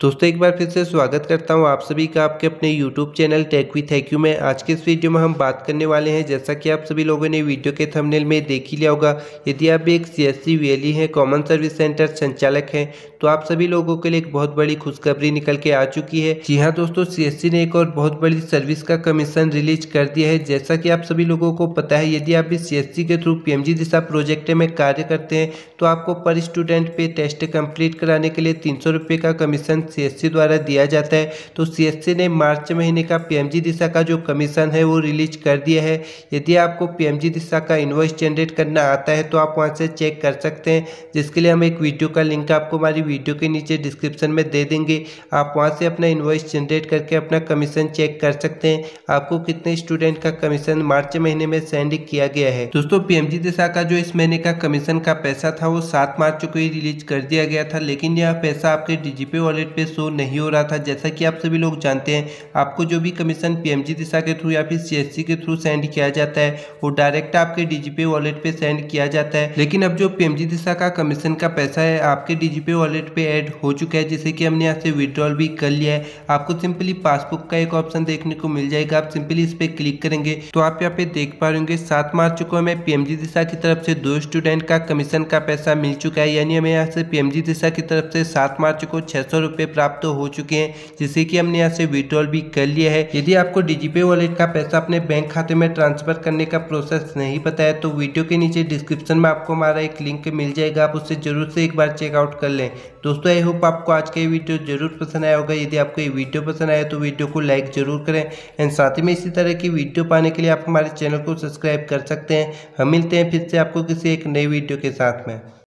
दोस्तों एक बार फिर से स्वागत करता हूं आप सभी का आपके अपने YouTube चैनल टेक विद हैक्यू में। आज के इस वीडियो में हम बात करने वाले हैं, जैसा कि आप सभी लोगों ने वीडियो के थंबनेल में देख ही लिया होगा, यदि आप भी एक CSC VLE हैं, कॉमन सर्विस सेंटर संचालक हैं, तो आप सभी लोगों के लिए एक बहुत बड़ी खुशखबरी निकल के आ चुकी है। जी हाँ दोस्तों, CSC ने एक और बहुत बड़ी सर्विस का कमीशन रिलीज कर दिया है। जैसा कि आप सभी लोगों को पता है, यदि आप भी CSC के थ्रू PMG दिशा प्रोजेक्ट में कार्य करते हैं तो आपको पर स्टूडेंट पे टेस्ट कंप्लीट कराने के लिए 300 रुपये का कमीशन CSC द्वारा दिया जाता है। तो CSC ने मार्च महीने का PMG दिशा का जो कमीशन है वो रिलीज कर दिया है। यदि आपको PMG दिशा का इनवॉइस जनरेट करना आता है तो आप वहां से चेक कर सकते हैं, जिसके लिए हम एक वीडियो का लिंक आपको हमारी वीडियो के नीचे डिस्क्रिप्शन में दे देंगे। आप वहां से अपना इनवॉइस जनरेट करके अपना कमीशन चेक कर सकते हैं, आपको कितने स्टूडेंट का कमीशन मार्च महीने में सेंड किया गया है। दोस्तों PMG दिशा का जो इस महीने का कमीशन का पैसा था वो 7 मार्च को ही रिलीज कर दिया गया था, लेकिन यह पैसा आपके DGP वॉलेट पे शो नहीं हो रहा था। जैसा कि आप सभी लोग जानते हैं, आपको जो भी कमीशन PMG दिशा के थ्रू या फिर CSC के थ्रू सेंड किया जाता है वो डायरेक्ट आपके DGP वॉलेट पे सेंड किया जाता है। लेकिन अब जो PMG दिशा का कमीशन का पैसा है आपके DGP वॉलेट पे ऐड हो चुका है, जिसे कि हमने यहाँ से विड्रॉल भी कर लिया है। आपको सिंपली पासबुक का एक ऑप्शन देखने को मिल जाएगा, आप सिंपली इस पे क्लिक करेंगे तो आप यहाँ पे देख पा रहे होंगे 7 मार्च को हमें PMG दिशा की तरफ से 2 स्टूडेंट का कमीशन का पैसा मिल चुका है। यानी हमें यहाँ से PMG दिशा की तरफ से 7 मार्च को 600 रुपये प्राप्त हो चुके हैं, जिसे कि हमने यहाँ से विड्रॉल भी कर लिया है। यदि आपको DGP वॉलेट का पैसा अपने बैंक खाते में ट्रांसफर करने का प्रोसेस नहीं पता है तो वीडियो के नीचे डिस्क्रिप्शन में आपको हमारा एक लिंक मिल जाएगा, आप उससे जरूर से एक बार चेकआउट कर लें। दोस्तों आई होप आपको आज का ये वीडियो जरूर पसंद आया होगा। यदि आपको ये वीडियो पसंद आया तो वीडियो को लाइक जरूर करें एंड साथ ही में इसी तरह की वीडियो पाने के लिए आप हमारे चैनल को सब्सक्राइब कर सकते हैं। हम मिलते हैं फिर से आपको किसी एक नई वीडियो के साथ में।